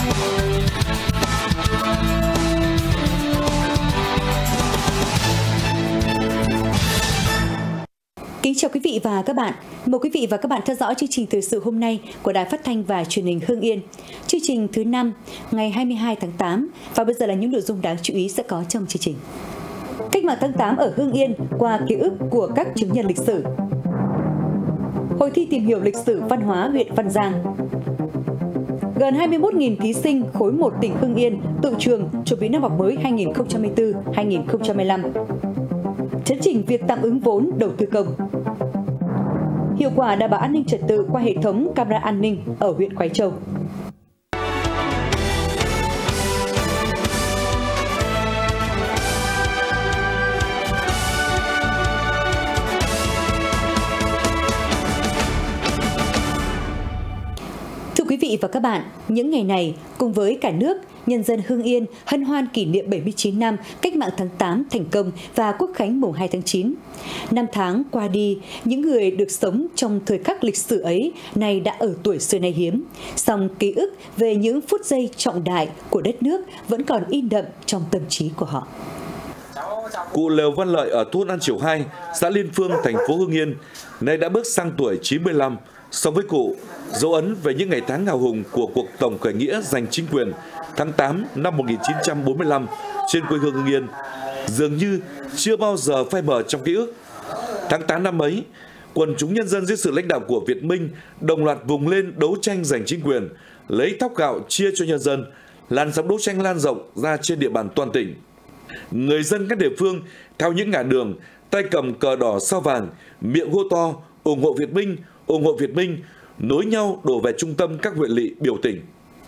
Kính chào quý vị và các bạn. Mời quý vị và các bạn theo dõi chương trình thời sự hôm nay của Đài Phát thanh và Truyền hình Hưng Yên. Chương trình thứ 5 ngày 22 tháng 8 và bây giờ là những nội dung đáng chú ý sẽ có trong chương trình. Cách mạng tháng 8 ở Hưng Yên qua ký ức của các chứng nhân lịch sử. Hội thi tìm hiểu lịch sử văn hóa huyện Văn Giang. Gần 21.000 thí sinh khối 1 tỉnh Hưng Yên tự trường chuẩn bị năm học mới 2024-2025. Chấn chỉnh việc tạm ứng vốn đầu tư công. Hiệu quả đảm bảo an ninh trật tự qua hệ thống camera an ninh ở huyện Khoái Châu. Thưa quý vị và các bạn, những ngày này cùng với cả nước, nhân dân Hưng Yên hân hoan kỷ niệm 79 năm Cách mạng tháng 8 thành công và Quốc khánh mùng 2 tháng 9. Năm tháng qua đi, những người được sống trong thời khắc lịch sử ấy nay đã ở tuổi xưa nay hiếm. Song ký ức về những phút giây trọng đại của đất nước vẫn còn in đậm trong tâm trí của họ. Cụ Lều Văn Lợi ở thôn An Triểu 2, xã Liên Phương, thành phố Hưng Yên, nay đã bước sang tuổi 95. So với cụ, dấu ấn về những ngày tháng hào hùng của cuộc tổng khởi nghĩa giành chính quyền tháng 8 năm 1945 trên quê hương Hưng Yên dường như chưa bao giờ phai mờ trong ký ức. Tháng 8 năm ấy, quần chúng nhân dân dưới sự lãnh đạo của Việt Minh đồng loạt vùng lên đấu tranh giành chính quyền, lấy thóc gạo chia cho nhân dân, làn sóng đấu tranh lan rộng ra trên địa bàn toàn tỉnh. Người dân các địa phương theo những ngã đường, tay cầm cờ đỏ sao vàng, miệng hô to ủng hộ Việt Minh, ủng hộ Việt Minh, nối nhau đổ về trung tâm các huyện lỵ biểu tình.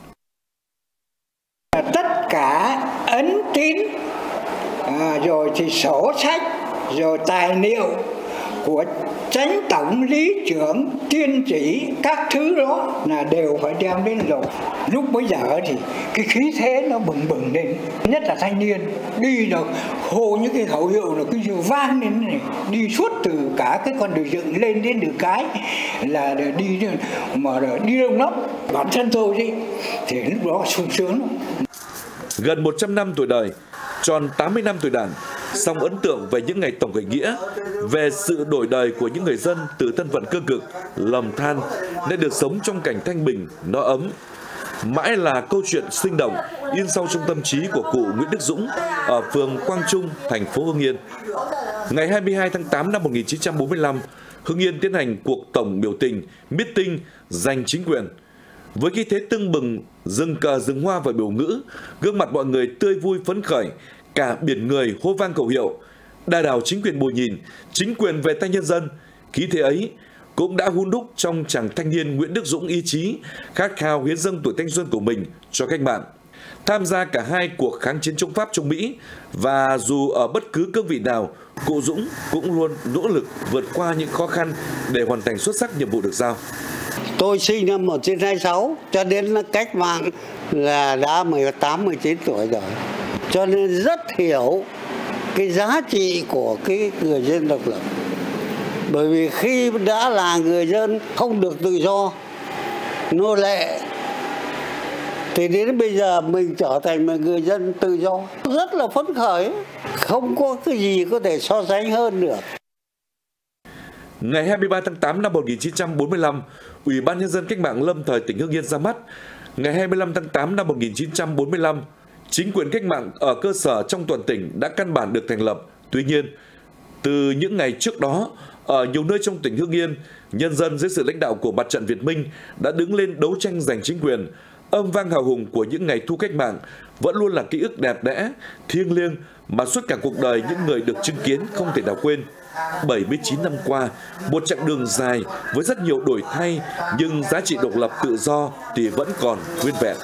Tất cả ấn tín, rồi thì sổ sách, rồi tài liệu của Chánh tổng lý trưởng, tiên chỉ, các thứ đó là đều phải đem đến rồi. Lúc bấy giờ thì cái khí thế nó bừng bừng lên, nhất là thanh niên đi được hô những cái khẩu hiệu là cái vang lên này, đi suốt từ cả cái con đường dựng lên đến đường cái là đi mà đi đông lắm. Bản thân tôi thì lúc đó sung sướng lắm. Gần 100 năm tuổi đời, tròn 80 năm tuổi Đảng, song ấn tượng về những ngày tổng khởi nghĩa, về sự đổi đời của những người dân từ thân phận cơ cực, lầm than nên được sống trong cảnh thanh bình, no ấm, mãi là câu chuyện sinh động in sâu trong tâm trí của cụ Nguyễn Đức Dũng ở phường Quang Trung, thành phố Hưng Yên. Ngày 22 tháng 8 năm 1945, Hưng Yên tiến hành cuộc tổng biểu tình, meeting giành chính quyền. Với khí thế tưng bừng, rừng cờ rừng hoa và biểu ngữ, gương mặt mọi người tươi vui phấn khởi, cả biển người hô vang khẩu hiệu đà đảo chính quyền bù nhìn, chính quyền về tay nhân dân. Khí thế ấy cũng đã hun đúc trong chàng thanh niên Nguyễn Đức Dũng ý chí khát khao hiến dâng tuổi thanh xuân của mình cho cách mạng. Tham gia cả hai cuộc kháng chiến chống Pháp chống Mỹ, và dù ở bất cứ cương vị nào, cụ Dũng cũng luôn nỗ lực vượt qua những khó khăn để hoàn thành xuất sắc nhiệm vụ được giao. Tôi sinh năm 1926, cho đến cách mạng là đã 18-19 tuổi rồi. Cho nên rất hiểu cái giá trị của cái người dân độc lập. Bởi vì khi đã là người dân không được tự do, nô lệ, thì đến bây giờ mình trở thành một người dân tự do. Rất là phấn khởi, không có cái gì có thể so sánh hơn nữa. Ngày 23 tháng 8 năm 1945, Ủy ban Nhân dân Cách mạng lâm thời tỉnh Hưng Yên ra mắt. Ngày 25 tháng 8 năm 1945, chính quyền cách mạng ở cơ sở trong toàn tỉnh đã căn bản được thành lập. Tuy nhiên, từ những ngày trước đó, ở nhiều nơi trong tỉnh Hưng Yên, nhân dân dưới sự lãnh đạo của Mặt trận Việt Minh đã đứng lên đấu tranh giành chính quyền. Âm vang hào hùng của những ngày thu cách mạng vẫn luôn là ký ức đẹp đẽ, thiêng liêng mà suốt cả cuộc đời những người được chứng kiến không thể nào quên. 79 năm qua, một chặng đường dài với rất nhiều đổi thay, nhưng giá trị độc lập tự do thì vẫn còn nguyên vẹn.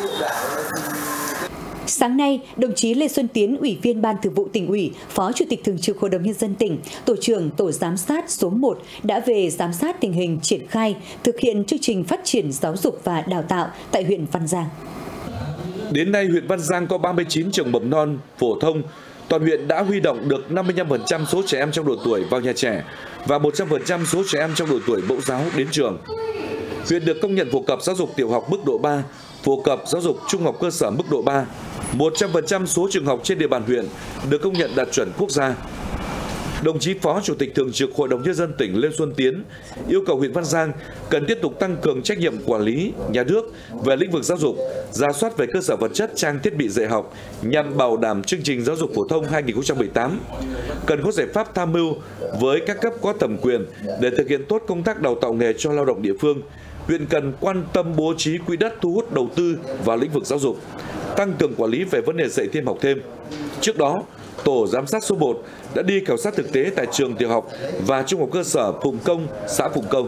Sáng nay, đồng chí Lê Xuân Tiến, Ủy viên Ban Thường vụ Tỉnh ủy, Phó Chủ tịch Thường trực Hội đồng Nhân dân tỉnh, Tổ trưởng Tổ giám sát số 1 đã về giám sát tình hình triển khai, thực hiện chương trình phát triển giáo dục và đào tạo tại huyện Văn Giang. Đến nay, huyện Văn Giang có 39 trường mầm non, phổ thông. Toàn huyện đã huy động được 55% số trẻ em trong độ tuổi vào nhà trẻ và 100% số trẻ em trong độ tuổi mẫu giáo đến trường. huyện được công nhận phổ cập giáo dục tiểu học mức độ 3, phổ cập giáo dục trung học cơ sở mức độ 3. 100% số trường học trên địa bàn huyện được công nhận đạt chuẩn quốc gia. Đồng chí Phó Chủ tịch Thường trực Hội đồng Nhân dân tỉnh Lê Xuân Tiến yêu cầu huyện Văn Giang cần tiếp tục tăng cường trách nhiệm quản lý nhà nước về lĩnh vực giáo dục, rà soát về cơ sở vật chất, trang thiết bị dạy học nhằm bảo đảm chương trình giáo dục phổ thông 2018. Cần có giải pháp tham mưu với các cấp có thẩm quyền để thực hiện tốt công tác đào tạo nghề cho lao động địa phương. Huyện cần quan tâm bố trí quỹ đất thu hút đầu tư vào lĩnh vực giáo dục, tăng cường quản lý về vấn đề dạy thêm học thêm. Trước đó, Tổ giám sát số 1 đã đi khảo sát thực tế tại trường tiểu học và trung học cơ sở Phụng Công, xã Phụng Công.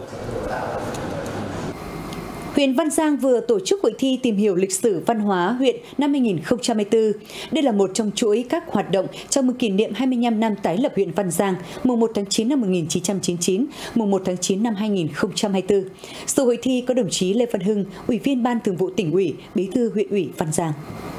Huyện Văn Giang vừa tổ chức hội thi tìm hiểu lịch sử văn hóa huyện năm 2024. Đây là một trong chuỗi các hoạt động chào mừng kỷ niệm 25 năm tái lập huyện Văn Giang, mùng 1 tháng 9 năm 1999, mùng 1 tháng 9 năm 2024. Dự hội thi có đồng chí Lê Văn Hưng, Ủy viên Ban Thường vụ Tỉnh ủy, Bí thư huyện ủy Văn Giang.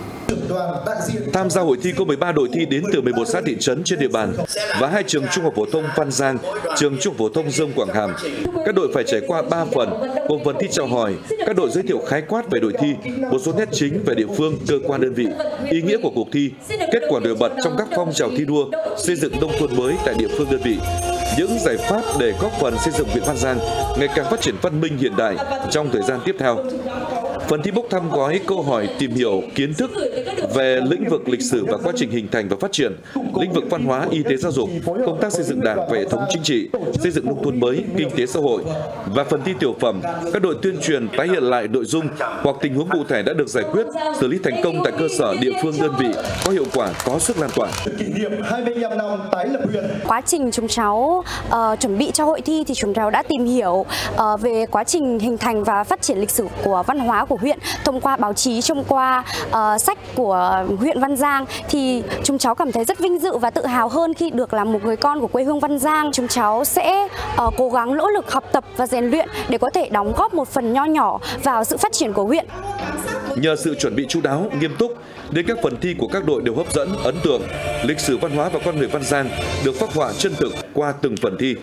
Tham gia hội thi có 13 đội thi đến từ 11 xã thị trấn trên địa bàn và 2 trường trung học phổ thông Văn Giang, trường trung học phổ thông Dương Quảng Hàm. Các đội phải trải qua 3 phần, gồm phần thi chào hỏi, các đội giới thiệu khái quát về đội thi, một số nét chính về địa phương, cơ quan đơn vị, ý nghĩa của cuộc thi, kết quả nổi bật trong các phong trào thi đua, xây dựng nông thôn mới tại địa phương đơn vị, những giải pháp để góp phần xây dựng huyện Văn Giang ngày càng phát triển văn minh hiện đại trong thời gian tiếp theo. Phần thi bốc thăm gói câu hỏi tìm hiểu kiến thức về lĩnh vực lịch sử và quá trình hình thành và phát triển, lĩnh vực văn hóa, y tế, giáo dục, công tác xây dựng Đảng và hệ thống chính trị, xây dựng nông thôn mới, kinh tế xã hội. Và phần thi tiểu phẩm, các đội tuyên truyền tái hiện lại nội dung hoặc tình huống cụ thể đã được giải quyết, xử lý thành công tại cơ sở, địa phương, đơn vị, có hiệu quả, có sức lan tỏa. Kỷ niệm 25 năm tái lập huyện. Quá trình chúng cháu chuẩn bị cho hội thi thì chúng cháu đã tìm hiểu về quá trình hình thành và phát triển lịch sử của văn hóa của huyện thông qua báo chí, thông qua sách của huyện Văn Giang, thì chúng cháu cảm thấy rất vinh dự và tự hào hơn khi được là một người con của quê hương Văn Giang. Chúng cháu sẽ cố gắng nỗ lực học tập và rèn luyện để có thể đóng góp một phần nho nhỏ vào sự phát triển của huyện. Nhờ sự chuẩn bị chu đáo, nghiêm túc, nên các phần thi của các đội đều hấp dẫn, ấn tượng. Lịch sử văn hóa và con người Văn Giang được phác họa chân thực qua từng phần thi.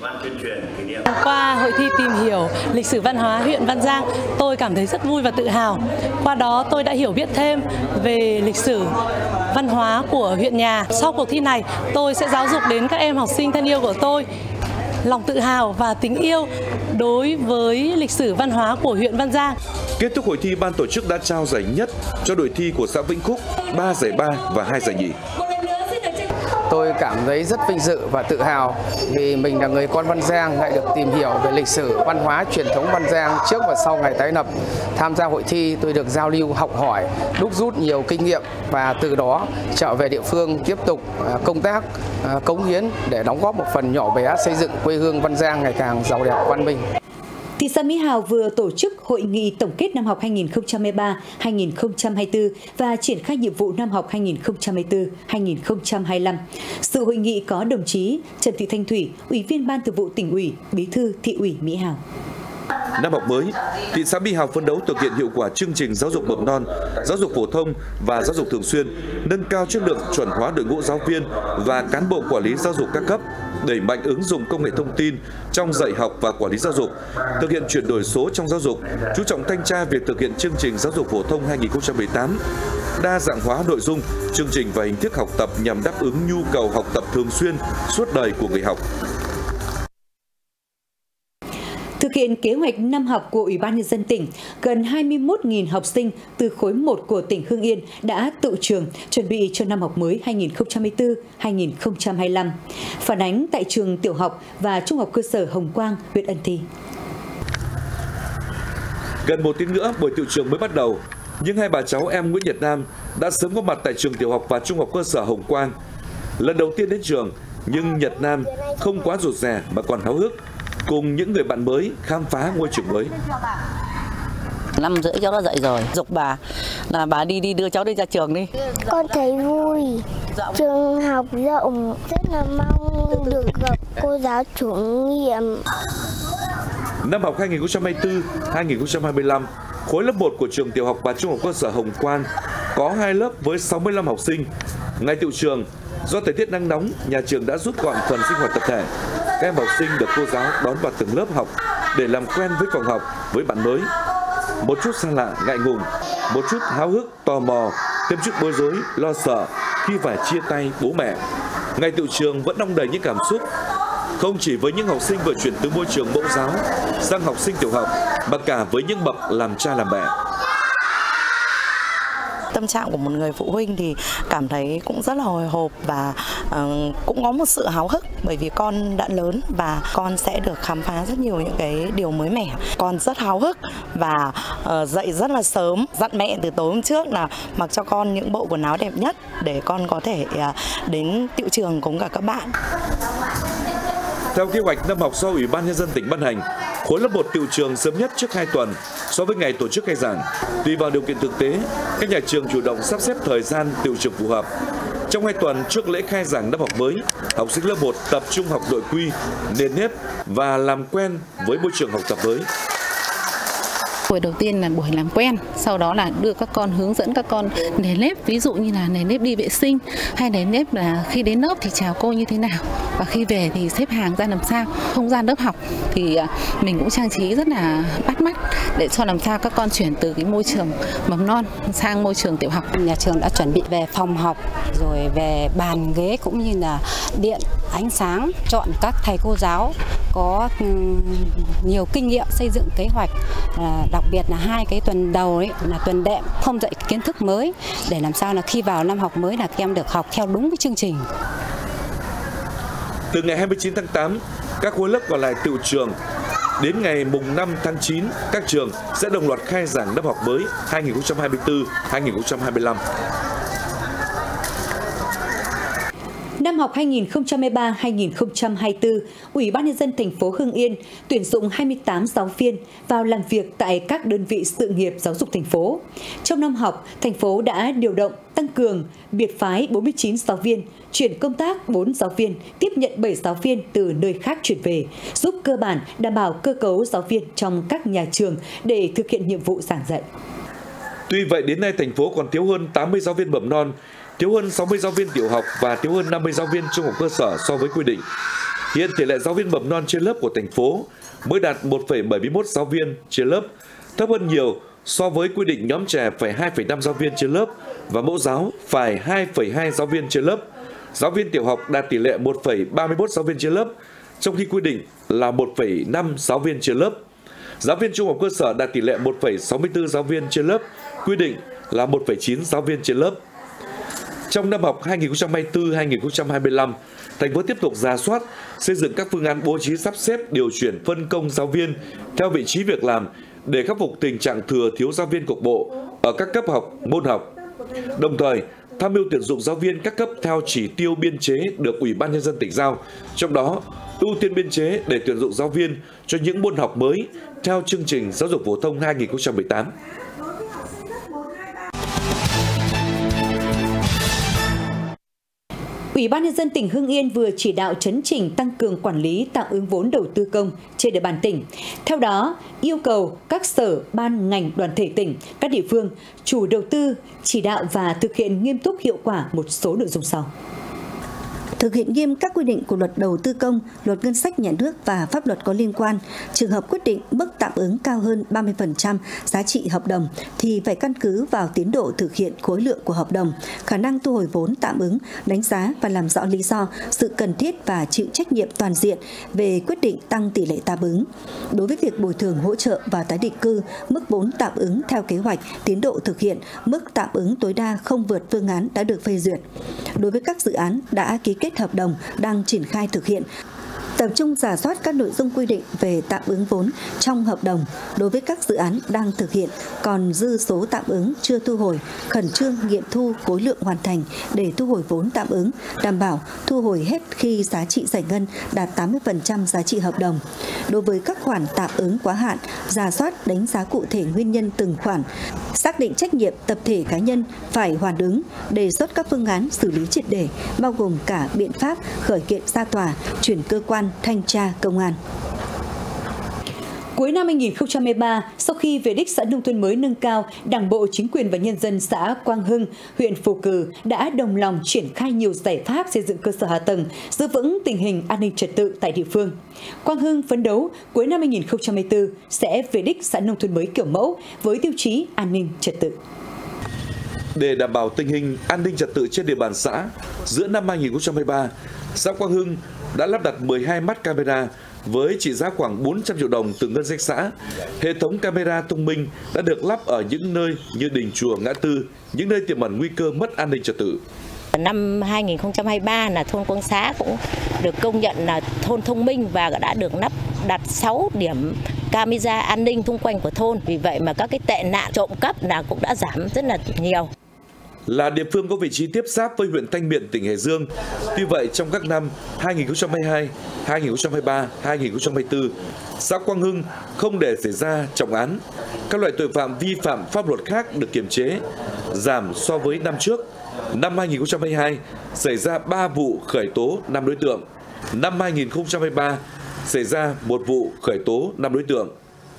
Qua hội thi tìm hiểu lịch sử văn hóa huyện Văn Giang, tôi cảm thấy rất vui và tự hào. Qua đó tôi đã hiểu biết thêm về lịch sử văn hóa của huyện nhà. Sau cuộc thi này, tôi sẽ giáo dục đến các em học sinh thân yêu của tôi lòng tự hào và tình yêu đối với lịch sử văn hóa của huyện Văn Giang. Kết thúc hội thi, ban tổ chức đã trao giải nhất cho đội thi của xã Vĩnh Khúc, 3 giải ba và 2 giải nhì. Tôi cảm thấy rất vinh dự và tự hào vì mình là người con Văn Giang, lại được tìm hiểu về lịch sử văn hóa truyền thống Văn Giang trước và sau ngày tái lập. Tham gia hội thi, tôi được giao lưu, học hỏi, đúc rút nhiều kinh nghiệm và từ đó trở về địa phương tiếp tục công tác, cống hiến để đóng góp một phần nhỏ bé xây dựng quê hương Văn Giang ngày càng giàu đẹp, văn minh. Thị xã Mỹ Hào vừa tổ chức hội nghị tổng kết năm học 2023-2024 và triển khai nhiệm vụ năm học 2024-2025. Sự hội nghị có đồng chí Trần Thị Thanh Thủy, Ủy viên Ban Thường vụ Tỉnh ủy, Bí thư Thị ủy Mỹ Hào. Năm học mới, thị xã Mỹ Hào phấn đấu thực hiện hiệu quả chương trình giáo dục mầm non, giáo dục phổ thông và giáo dục thường xuyên, nâng cao chất lượng, chuẩn hóa đội ngũ giáo viên và cán bộ quản lý giáo dục các cấp, đẩy mạnh ứng dụng công nghệ thông tin trong dạy học và quản lý giáo dục, thực hiện chuyển đổi số trong giáo dục, chú trọng thanh tra việc thực hiện chương trình giáo dục phổ thông 2018, đa dạng hóa nội dung, chương trình và hình thức học tập nhằm đáp ứng nhu cầu học tập thường xuyên suốt đời của người học. Thực hiện kế hoạch năm học của Ủy ban Nhân dân tỉnh, gần 21.000 học sinh từ khối 1 của tỉnh Hưng Yên đã tự trường chuẩn bị cho năm học mới 2024-2025. Phản ánh tại trường tiểu học và trung học cơ sở Hồng Quang, huyện Ân Thi. Gần một tiếng nữa, buổi tự trường mới bắt đầu, nhưng hai bà cháu em Nguyễn Nhật Nam đã sớm có mặt tại trường tiểu học và trung học cơ sở Hồng Quang. Lần đầu tiên đến trường, nhưng Nhật Nam không quá rụt rè mà còn háo hức, cùng những người bạn mới khám phá ngôi trường mới. 5 rưỡi cháu đã dậy rồi, giục bà là bà đi đưa cháu đi ra trường đi. Con thấy vui, trường học rộng, rất là mong được gặp cô giáo chủ nhiệm. Năm học 2024-2025, khối lớp 1 của trường tiểu học và trung học cơ sở Hồng Quang có 2 lớp với 65 học sinh. Ngày tựu trường, do thời tiết nắng nóng, nhà trường đã rút gọn phần sinh hoạt tập thể. Các em học sinh được cô giáo đón vào từng lớp học để làm quen với phòng học, với bạn mới. Một chút xa lạ, ngại ngùng, một chút háo hức, tò mò, thêm chút bối rối, lo sợ khi phải chia tay bố mẹ. Ngày tựu trường vẫn đong đầy những cảm xúc, không chỉ với những học sinh vừa chuyển từ môi trường mẫu giáo sang học sinh tiểu học, mà cả với những bậc làm cha làm mẹ. Tâm trạng của một người phụ huynh thì cảm thấy cũng rất là hồi hộp và cũng có một sự háo hức, bởi vì con đã lớn và con sẽ được khám phá rất nhiều những cái điều mới mẻ. Con rất háo hức và dậy rất là sớm, dặn mẹ từ tối hôm trước là mặc cho con những bộ quần áo đẹp nhất để con có thể đến tựu trường cùng cả các bạn. Theo kế hoạch năm học do Ủy ban Nhân dân tỉnh ban hành, khối lớp 1 tựu trường sớm nhất trước 2 tuần so với ngày tổ chức khai giảng. Tùy vào điều kiện thực tế, các nhà trường chủ động sắp xếp thời gian tựu trường phù hợp. Trong 2 tuần trước lễ khai giảng năm học mới, học sinh lớp 1 tập trung học nội quy, nền nếp và làm quen với môi trường học tập mới. Buổi đầu tiên là buổi làm quen, sau đó là đưa các con, hướng dẫn các con nền nếp, ví dụ như là nền nếp đi vệ sinh, hay nền nếp là khi đến lớp thì chào cô như thế nào, và khi về thì xếp hàng ra làm sao. Không gian lớp học thì mình cũng trang trí rất là bắt mắt để cho làm sao các con chuyển từ cái môi trường mầm non sang môi trường tiểu học. Nhà trường đã chuẩn bị về phòng học, rồi về bàn ghế cũng như là điện, ánh sáng, chọn các thầy cô giáo có nhiều kinh nghiệm xây dựng kế hoạch, đặc biệt là 2 cái tuần đầu ấy là tuần đệm, không dạy kiến thức mới để làm sao là khi vào năm học mới là các em được học theo đúng cái chương trình. Từ ngày 29 tháng 8, các khối lớp còn lại tựu trường. Đến ngày mùng 5 tháng 9, các trường sẽ đồng loạt khai giảng năm học mới 2024-2025. Năm học 2023-2024, Ủy ban Nhân dân thành phố Hưng Yên tuyển dụng 28 giáo viên vào làm việc tại các đơn vị sự nghiệp giáo dục thành phố. Trong năm học, thành phố đã điều động, tăng cường, biệt phái 49 giáo viên, chuyển công tác 4 giáo viên, tiếp nhận 7 giáo viên từ nơi khác chuyển về, giúp cơ bản đảm bảo cơ cấu giáo viên trong các nhà trường để thực hiện nhiệm vụ giảng dạy. Tuy vậy, đến nay thành phố còn thiếu hơn 80 giáo viên mầm non, thiếu hơn 60 giáo viên tiểu học và thiếu hơn 50 giáo viên trung học cơ sở so với quy định. Hiện tỷ lệ giáo viên mầm non trên lớp của thành phố mới đạt 1,71 giáo viên trên lớp, thấp hơn nhiều so với quy định nhóm trẻ phải 2,5 giáo viên trên lớp và mẫu giáo phải 2,2 giáo viên trên lớp. Giáo viên tiểu học đạt tỷ lệ 1,31 giáo viên trên lớp, trong khi quy định là 1,5 giáo viên trên lớp. Giáo viên trung học cơ sở đạt tỷ lệ 1,64 giáo viên trên lớp, quy định là 1,9 giáo viên trên lớp. Trong năm học 2024-2025, thành phố tiếp tục rà soát, xây dựng các phương án bố trí sắp xếp điều chuyển phân công giáo viên theo vị trí việc làm để khắc phục tình trạng thừa thiếu giáo viên cục bộ ở các cấp học, môn học. Đồng thời, tham mưu tuyển dụng giáo viên các cấp theo chỉ tiêu biên chế được Ủy ban Nhân dân tỉnh giao, trong đó ưu tiên biên chế để tuyển dụng giáo viên cho những môn học mới theo chương trình giáo dục phổ thông 2018. Ủy ban Nhân dân tỉnh Hưng Yên vừa chỉ đạo chấn chỉnh tăng cường quản lý tạm ứng vốn đầu tư công trên địa bàn tỉnh. Theo đó, yêu cầu các sở, ban, ngành, đoàn thể tỉnh, các địa phương, chủ đầu tư chỉ đạo và thực hiện nghiêm túc hiệu quả một số nội dung sau. Thực hiện nghiêm các quy định của Luật Đầu tư công, Luật Ngân sách Nhà nước và pháp luật có liên quan. Trường hợp quyết định mức tạm ứng cao hơn 30% giá trị hợp đồng thì phải căn cứ vào tiến độ thực hiện khối lượng của hợp đồng, khả năng thu hồi vốn tạm ứng, đánh giá và làm rõ lý do, sự cần thiết và chịu trách nhiệm toàn diện về quyết định tăng tỷ lệ tạm ứng. Đối với việc bồi thường hỗ trợ và tái định cư, mức vốn tạm ứng theo kế hoạch, tiến độ thực hiện, mức tạm ứng tối đa không vượt phương án đã được phê duyệt. Đối với các dự án đã ký kết hợp đồng đang triển khai thực hiện, tập trung rà soát các nội dung quy định về tạm ứng vốn trong hợp đồng. Đối với các dự án đang thực hiện còn dư số tạm ứng chưa thu hồi, khẩn trương nghiệm thu khối lượng hoàn thành để thu hồi vốn tạm ứng, đảm bảo thu hồi hết khi giá trị giải ngân đạt 80% giá trị hợp đồng. Đối với các khoản tạm ứng quá hạn, rà soát đánh giá cụ thể nguyên nhân từng khoản, xác định trách nhiệm tập thể cá nhân phải hoàn ứng, đề xuất các phương án xử lý triệt để, bao gồm cả biện pháp khởi kiện ra tòa, chuyển cơ quan thanh tra công an. Cuối năm 2013, sau khi về đích xã nông thôn mới nâng cao, Đảng bộ, chính quyền và nhân dân xã Quang Hưng, huyện Phù Cử đã đồng lòng triển khai nhiều giải pháp xây dựng cơ sở hạ tầng, giữ vững tình hình an ninh trật tự tại địa phương. Quang Hưng phấn đấu cuối năm 2024 sẽ về đích xã nông thôn mới kiểu mẫu với tiêu chí an ninh trật tự. Để đảm bảo tình hình an ninh trật tự trên địa bàn xã, giữa năm 2023, xã Quang Hưng đã lắp đặt 12 mắt camera với trị giá khoảng 400 triệu đồng từ ngân sách xã. Hệ thống camera thông minh đã được lắp ở những nơi như đình chùa, ngã tư, những nơi tiềm ẩn nguy cơ mất an ninh trật tự. Năm 2023 là thôn Quang Xá cũng được công nhận là thôn thông minh và đã được lắp đặt 6 điểm camera an ninh xung quanh của thôn. Vì vậy mà các cái tệ nạn trộm cắp là cũng đã giảm rất là nhiều. Là địa phương có vị trí tiếp giáp với huyện Thanh Miện, tỉnh Hải Dương. Tuy vậy, trong các năm 2022, 2023, 2024, xã Quang Hưng không để xảy ra trọng án. Các loại tội phạm vi phạm pháp luật khác được kiềm chế, giảm so với năm trước. Năm 2022, xảy ra 3 vụ khởi tố 5 đối tượng. Năm 2023, xảy ra 1 vụ khởi tố 5 đối tượng.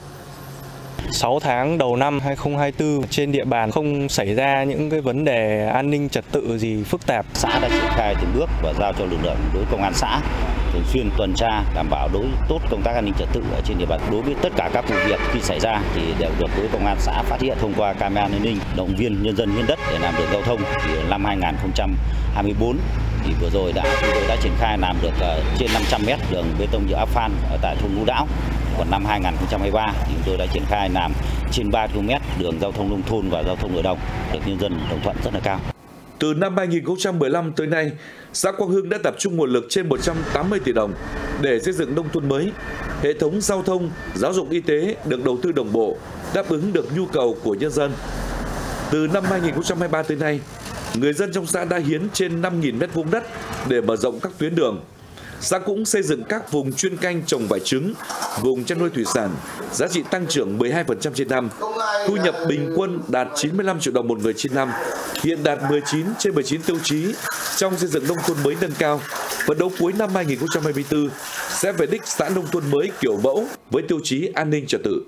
6 tháng đầu năm 2024 trên địa bàn không xảy ra những cái vấn đề an ninh trật tự gì phức tạp. Xã đã triển khai từng bước và giao cho lực lượng đối công an xã thường xuyên tuần tra đảm bảo tốt công tác an ninh trật tự ở trên địa bàn. Đối với tất cả các vụ việc khi xảy ra thì đều được đối công an xã phát hiện thông qua camera an ninh, động viên nhân dân hiến đất để làm đường giao thông. Thì năm 2024 thì vừa rồi chúng tôi đã triển khai làm được trên 500 mét đường bê tông nhựa áp phan ở tại thôn Ngũ Đão. Còn năm 2023 thì chúng tôi đã triển khai làm trên 3 km đường giao thông nông thôn và giao thông nội đồng, được nhân dân đồng thuận rất là cao. Từ năm 2015 tới nay, xã Quang Hưng đã tập trung nguồn lực trên 180 tỷ đồng để xây dựng nông thôn mới. Hệ thống giao thông, giáo dục, y tế được đầu tư đồng bộ, đáp ứng được nhu cầu của nhân dân. Từ năm 2023 tới nay, người dân trong xã đã hiến trên 5.000 m² đất để mở rộng các tuyến đường. Xã cũng xây dựng các vùng chuyên canh trồng vải trứng, vùng chăn nuôi thủy sản, giá trị tăng trưởng 12% trên năm, thu nhập bình quân đạt 95 triệu đồng một người trên năm, hiện đạt 19 trên 19 tiêu chí trong xây dựng nông thôn mới nâng cao. Phấn đấu cuối năm 2024 sẽ về đích xã nông thôn mới kiểu mẫu với tiêu chí an ninh trật tự.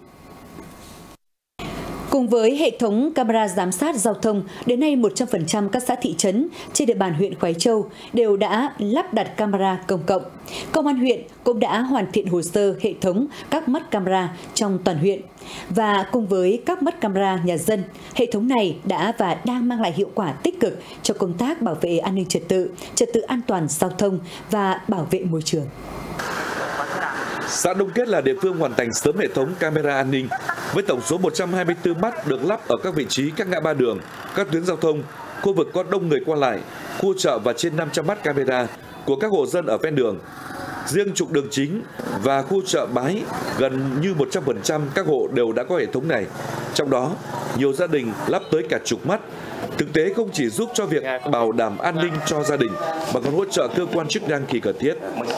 Cùng với hệ thống camera giám sát giao thông, đến nay 100% các xã thị trấn trên địa bàn huyện Khoái Châu đều đã lắp đặt camera công cộng. Công an huyện cũng đã hoàn thiện hồ sơ hệ thống các mắt camera trong toàn huyện. Và cùng với các mắt camera nhà dân, hệ thống này đã và đang mang lại hiệu quả tích cực cho công tác bảo vệ an ninh trật tự an toàn giao thông và bảo vệ môi trường. Xã Đông Kết là địa phương hoàn thành sớm hệ thống camera an ninh với tổng số 124 mắt được lắp ở các vị trí các ngã ba đường, các tuyến giao thông, khu vực có đông người qua lại, khu chợ và trên 500 mắt camera của các hộ dân ở ven đường. Riêng trục đường chính và khu chợ Bái gần như 100% các hộ đều đã có hệ thống này. Trong đó, nhiều gia đình lắp tới cả chục mắt. Thực tế không chỉ giúp cho việc bảo đảm an ninh cho gia đình mà còn hỗ trợ cơ quan chức năng khi cần thiết.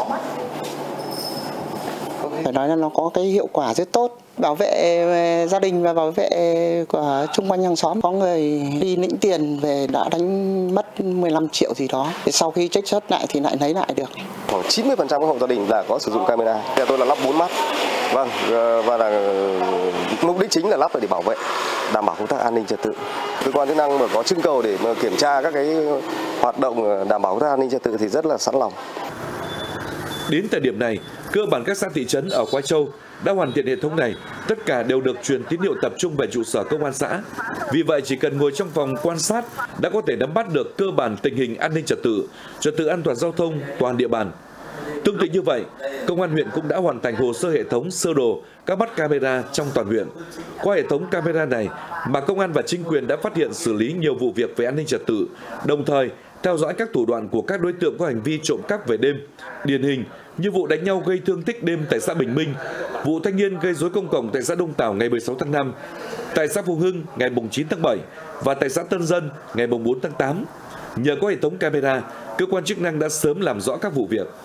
Phải nói là nó có cái hiệu quả rất tốt, bảo vệ gia đình và bảo vệ của chung quanh hàng xóm. Có người đi lĩnh tiền về đã đánh mất 15 triệu gì đó, sau khi trích xuất lại thì lại lấy lại được. Khoảng 90% các hộ gia đình là có sử dụng camera. Nhà tôi là lắp 4 mắt, vâng, và là mục đích chính là lắp để bảo vệ, đảm bảo công tác an ninh trật tự. Cơ quan chức năng mà có trưng cầu để mà kiểm tra các cái hoạt động đảm bảo công tác an ninh trật tự thì rất là sẵn lòng. Đến thời điểm này, cơ bản các xã thị trấn ở Khoái Châu đã hoàn thiện hệ thống này, tất cả đều được truyền tín hiệu tập trung về trụ sở công an xã. Vì vậy, chỉ cần ngồi trong phòng quan sát đã có thể nắm bắt được cơ bản tình hình an ninh trật tự an toàn giao thông toàn địa bàn. Tương tự như vậy, công an huyện cũng đã hoàn thành hồ sơ hệ thống sơ đồ các mắt camera trong toàn huyện. Qua hệ thống camera này mà công an và chính quyền đã phát hiện xử lý nhiều vụ việc về an ninh trật tự, đồng thời theo dõi các thủ đoạn của các đối tượng có hành vi trộm cắp về đêm, điển hình như vụ đánh nhau gây thương tích đêm tại xã Bình Minh, vụ thanh niên gây rối công cộng tại xã Đông Tảo ngày 16 tháng 5, tại xã Phùng Hưng ngày 9 tháng 7 và tại xã Tân Dân ngày 4 tháng 8. Nhờ có hệ thống camera, cơ quan chức năng đã sớm làm rõ các vụ việc.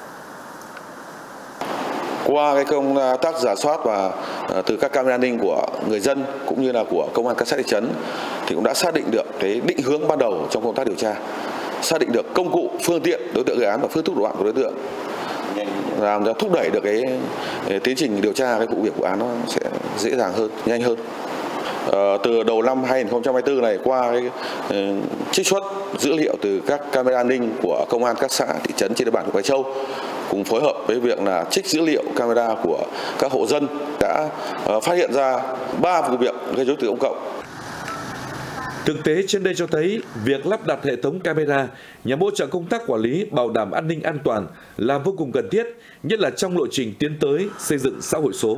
Qua cái công tác rà soát và từ các camera an ninh của người dân cũng như là của công an các xã thị trấn thì cũng đã xác định được cái định hướng ban đầu trong công tác điều tra, xác định được công cụ, phương tiện đối tượng gây án và phương thức thủ đoạn của đối tượng. làm cho thúc đẩy được cái tiến trình điều tra cái vụ việc vụ án nó sẽ dễ dàng hơn, nhanh hơn. Từ đầu năm 2024 này, qua cái trích xuất dữ liệu từ các camera an ninh của công an các xã thị trấn trên địa bàn huyện Khói Châu cùng phối hợp với việc là trích dữ liệu camera của các hộ dân đã phát hiện ra 3 vụ việc gây rối trật tự công cộng. Thực tế trên đây cho thấy việc lắp đặt hệ thống camera nhằm hỗ trợ công tác quản lý, bảo đảm an ninh an toàn là vô cùng cần thiết, nhất là trong lộ trình tiến tới xây dựng xã hội số.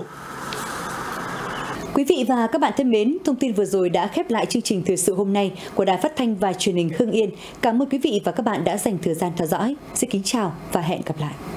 Quý vị và các bạn thân mến, thông tin vừa rồi đã khép lại chương trình thời sự hôm nay của Đài Phát thanh và Truyền hình Hưng Yên. Cảm ơn quý vị và các bạn đã dành thời gian theo dõi. Xin kính chào và hẹn gặp lại.